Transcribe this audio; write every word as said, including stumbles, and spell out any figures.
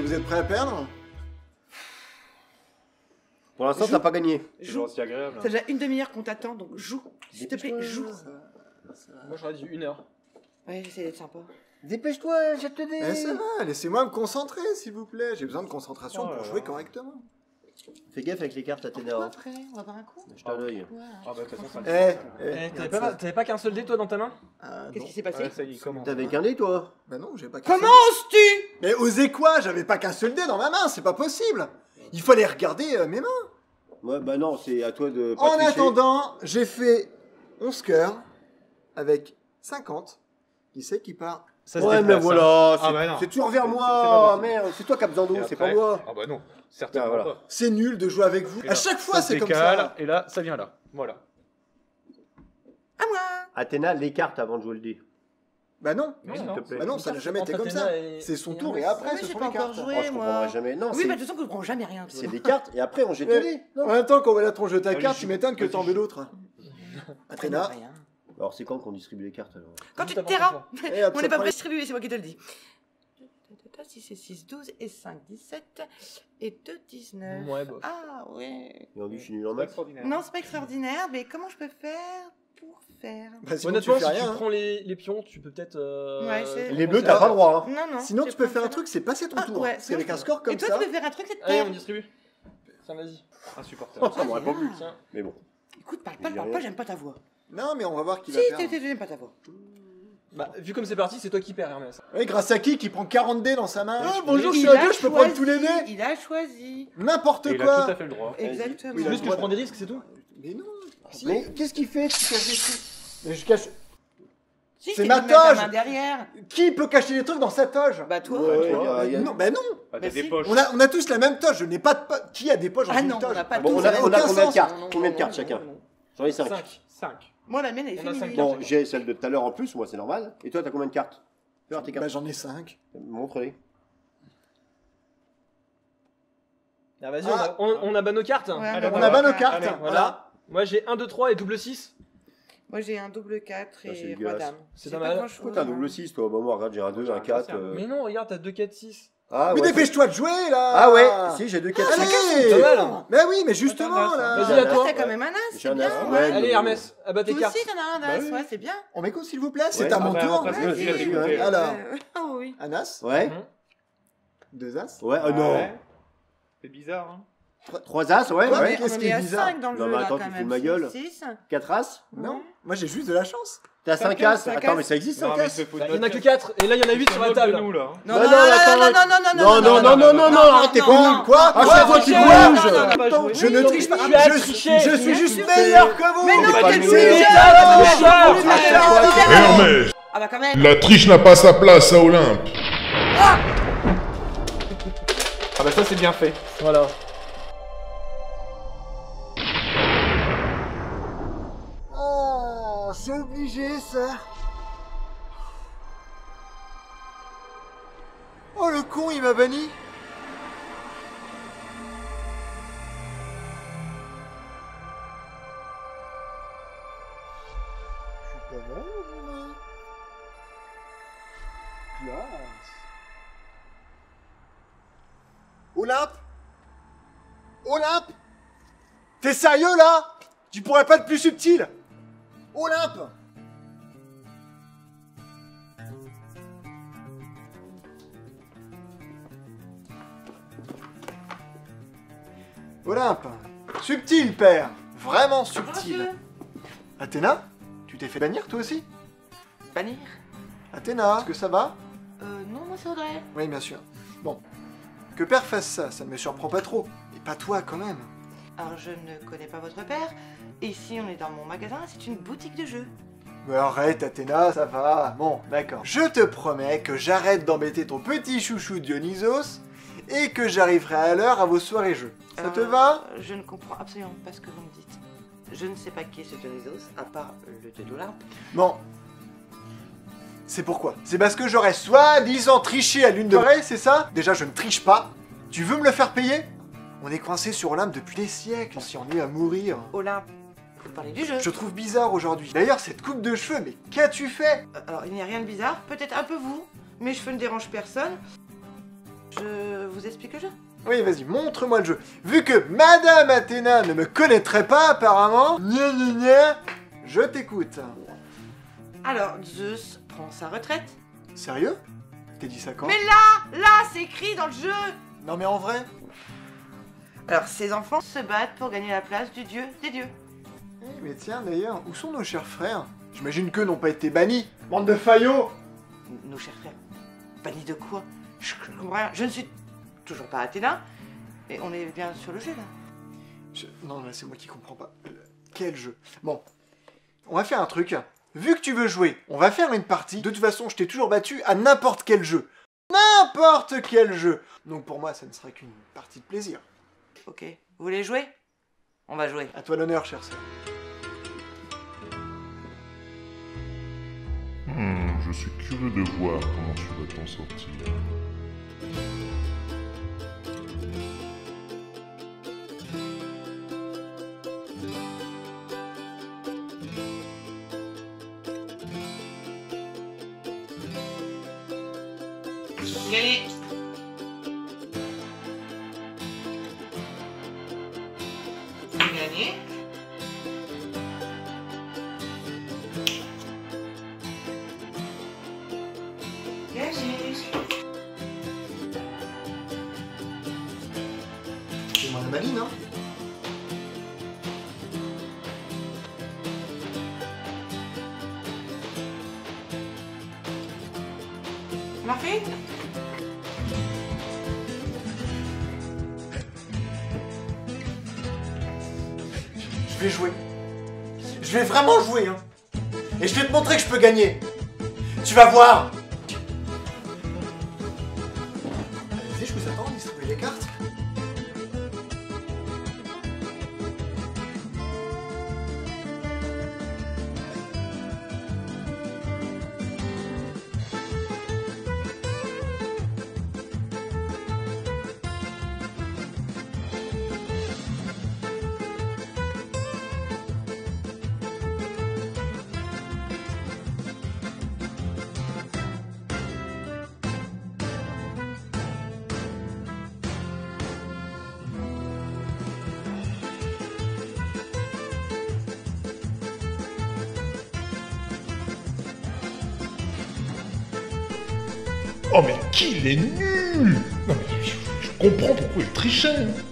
Vous êtes prêts à perdre? Pour l'instant, t'as pas gagné. Joue. C'est agréable. C'est déjà une demi-heure qu'on t'attend, donc joue. S'il te plaît, joue. Moi j'aurais dit une heure. Ouais, j'essaie d'être sympa. Dépêche-toi, jette le dé. Eh, ça va, laissez-moi me concentrer, s'il vous plaît. J'ai besoin de concentration Oh pour là jouer là. correctement. Fais gaffe avec les cartes à Ténor. Après, on va voir un coup. Jette un œil. Ah bah de toute façon ça Eh, me eh, Eh, T'avais regarde pas, ça. t'avais pas qu'un seul dé toi dans ta main? Ah, Qu'est-ce non. qui s'est passé? Ouais, ça y est, il commence. T'avais qu'un dé, toi? Bah non, j'ai pas qu'un seul. Comment oses-tu? Mais osez quoi? J'avais pas qu'un seul dé dans ma main, c'est pas possible. Il fallait regarder euh, mes mains. Ouais, bah non, c'est à toi de pas En tricher. attendant, j'ai fait onze cœurs avec cinquante. Qui c'est qui part? Ça se Ouais, mais déplace, hein. voilà, c'est Ah bah non. c'est toujours vers C'est- c'est moi. pas possible. Merde, c'est toi qui as besoin d'eau, Et c'est après- pas moi. Ah bah non, certainement Ah, voilà. pas. C'est nul de jouer avec vous. Et À là, chaque fois, ça se c'est comme décale, ça. Et là, ça vient là. Voilà. À moi. Athéna, les cartes avant de jouer le dé. Bah non. Non, S'il non. te plaît. Bah non, ça n'a jamais été comme ça. C'est son tour et après, Ouais, ce j'ai sont pas les encore cartes. joué. Oh, je moi. comprendrai jamais. Non, Oui, c'est bah de toute façon, je comprends jamais rien. c'est des cartes et après on jette le Ouais. dé. En même temps, quand on va la tronche de ta Allez, carte, joue. tu m'étonnes que Vas-y, t'en veux joue. d'autres. Athéna. Athéna. Rien. Alors c'est quand qu'on distribue les cartes alors? Quand tu T'as te pas tairas. Et hop, On ça n'est pas prend- distribué, c'est moi qui te le dis. six et six, douze et cinq, dix-sept et deux, dix-neuf. Ouais, bof. Ah ouais. Et on dit je suis nul en Pas maths. extraordinaire. Non, c'est pas extraordinaire, mais comment je peux faire pour faire? Bah, sinon, Honnêtement, tu si fais tu rien. hein. prends les, les pions, tu peux peut-être. euh, Ouais, c'est- Les bleus, t'as pas le droit. Hein. Non, non. Sinon, j'ai tu peux pas faire un fait. truc, c'est passer ton Ah, tour. ouais, Parce qu'avec sinon, un score comme Et toi, ça. tu peux faire un truc, c'est de Allez, perdre. on distribue. Tiens, vas-y. Insupportable. Ça m'aurait pas plu. Tiens. Mais bon. Écoute, parle pas, J'ai parle rien. pas, j'aime pas ta voix. Non, mais on va voir qui Si, va t'es- perdre. t'es- j'aime pas ta voix. Bah, vu comme c'est parti, c'est toi qui perds, Hermès. Oui, grâce à qui qui prend quarante dés dans sa main. Ah, Il bonjour, je suis à a gauche, je peux prendre choisi, tous les dés. Il a choisi. N'importe Et il a tout à quoi. fait le droit. Exactement. Oui, C'est juste que droit je prends des risques, c'est tout. Mais non. Mais qu'est-ce qu'il fait? Tu caches des trucs. Mais je cache. Si, C'est tu ma peux mettre ta toge. main derrière. Qui peut cacher des trucs dans sa toge? Bah toi. Ouais, ouais, toi. y a- y a- Non, bah non. Ah, Bah t'as si. des poches. On a, on a tous la même toge. Je n'ai pas de poche. Qui a des poches dans Ah une non, toge? on n'a pas Bon, tous on la a, même on a aucun combien de sens. cartes? Non, non, Combien de non, cartes non, chacun? non, non. J'en ai cinq. cinq. cinq. Moi, la mienne, elle est On a finie. cinq Bon, j'ai celle de tout à l'heure en plus, moi c'est normal. Et toi, t'as combien de cartes? Fais voir tes Bah cartes. j'en ai cinq. Montre-les. Ah, vas-y, Ah. on, a, on, on a bas nos cartes. Ouais, Allez, On bah, a pas nos allez, cartes. allez, Voilà. Moi j'ai un, deux, trois et double six. Moi, j'ai un double quatre Ça, c'est et dégueulasse. roi dame. C'est J'ai pas mal. grand-chose, Pourquoi t'as un hein. double six toi? Bah moi regarde, j'ai un deux, un quatre. euh. Mais non, regarde, t'as deux, quatre, six. Ah Mais ouais. dépêche-toi de jouer là. Ah ouais, si j'ai deux quatre. Allez. Pas mal, hein. Mais oui, mais justement Attends, là. Vas-y, à Toi, toi. t'as quand même un as, J'ai c'est un bien. as, ouais. ouais. Allez, Hermès, abat tes Toi cartes. aussi, t'en as un Bah as, oui. ouais, c'est bien. On m'écoute s'il vous plaît, c'est Ouais. à Ah mon bah, tour. après, c'est Ouais, aussi à ouais, t'écouter. ouais. Alors, Euh, Oh oui. un as, Ouais. Mhm. deux as. Ouais, oh non. Ouais. C'est bizarre, hein. Trois as, ouais. Ouais, ouais. mais qu'est-ce On qui est est à bizarre? cinq dans le Non, jeu, mais là, attends, quand tu fous même. de ma gueule. six. Quatre as. Non, moi j'ai juste de la chance. T'as Cinq cinq as, as. cinq Attends, as. mais ça existe Non, cinq mais as? se fout Bah, de il y en a notre que gueule. quatre. Et là, il y en a huit Se sur la moque de table. nous, là. hein. Non, Bah non, non, non, attends, non, non, non, non, Non, non, non, non, non, non, arrête tes non, couilles. non. Quoi? Ah, À chaque fois, tu non, bouges. non, non, pas non, joué. Je ne Oui, triche pas. tu as Je triché. suis, je suis Bien juste sûr. meilleur que vous. Mais non, t'es pas t'es nul. le meilleur. Ah, Tu bah, es bah, le meilleur. Hermès, Ah bah quand même. la triche n'a pas sa place à Olympe. Ah bah ça, c'est bien fait. Voilà. Oh, c'est obligé ça. Oh le con, il m'a banni. Je suis pas mal, moi. Classe. Olympe Olympe T'es sérieux là? Tu pourrais pas être plus subtil? Olympe! Olympe! Subtil, père! Vraiment subtil! Athéna? Tu t'es fait bannir toi aussi? Bannir? Athéna, est-ce que ça va? Euh, non, moi c'est Audrey. Oui, bien sûr. Bon. Que père fasse ça, ça ne me surprend pas trop. Et pas toi quand même. Alors, je ne connais pas votre père. Ici, on est dans mon magasin, c'est une boutique de jeux. Mais arrête Athéna, ça va. Bon, d'accord. Je te promets que j'arrête d'embêter ton petit chouchou Dionysos et que j'arriverai à l'heure à vos soirées jeux. Ça te Euh, va? Je ne comprends absolument pas ce que vous me dites. Je ne sais pas qui est ce Dionysos, à part le dieu d'Olympe. Bon. C'est pourquoi? C'est parce que j'aurais soi-disant triché à l'une de vraies, c'est ça? Déjà, je ne triche pas. Tu veux me le faire payer? On est coincé sur Olympe depuis des siècles, si on est à mourir. Olympe, vous parlez du jeu. Je trouve bizarre aujourd'hui. D'ailleurs, cette coupe de cheveux, mais qu'as-tu fait? Euh, Alors, il n'y a rien de bizarre, peut-être un peu vous. Mes cheveux ne dérangent personne. Je vous explique le jeu. Oui, vas-y, montre-moi le jeu. Vu que Madame Athéna ne me connaîtrait pas apparemment, gna gna gna, je t'écoute. Alors, Zeus prend sa retraite. Sérieux? T'as dit ça quand? Mais là, là, c'est écrit dans le jeu. Non mais en vrai? Alors, ses enfants se battent pour gagner la place du dieu des dieux. Eh, mais tiens d'ailleurs, où sont nos chers frères? J'imagine qu'eux n'ont pas été bannis. Bande de faillots! Nos chers frères, bannis de quoi? Je je comprends rien. Je ne suis toujours pas Athéna. Et on est bien sur le jeu, là. Je- Non, là c'est moi qui comprends pas. Euh, Quel jeu? Bon, on va faire un truc. Vu que tu veux jouer, on va faire une partie. De toute façon, je t'ai toujours battu à n'importe quel jeu. N'importe quel jeu. Donc pour moi, ça ne sera qu'une partie de plaisir. Ok. Vous voulez jouer? On va jouer. À toi l'honneur, chère sœur. Hmm, je suis curieux de voir comment tu vas t'en sortir. Gagné. Gagné. Gagné. C'est moi la maline, hein? Marqué? Je vais jouer. Je vais vraiment jouer, hein. Et je vais te montrer que je peux gagner. Tu vas voir. Allez-y, je vous attends, distribuez les cartes. Oh mais qu'il est nul! Non mais je, je comprends pourquoi il trichait. hein.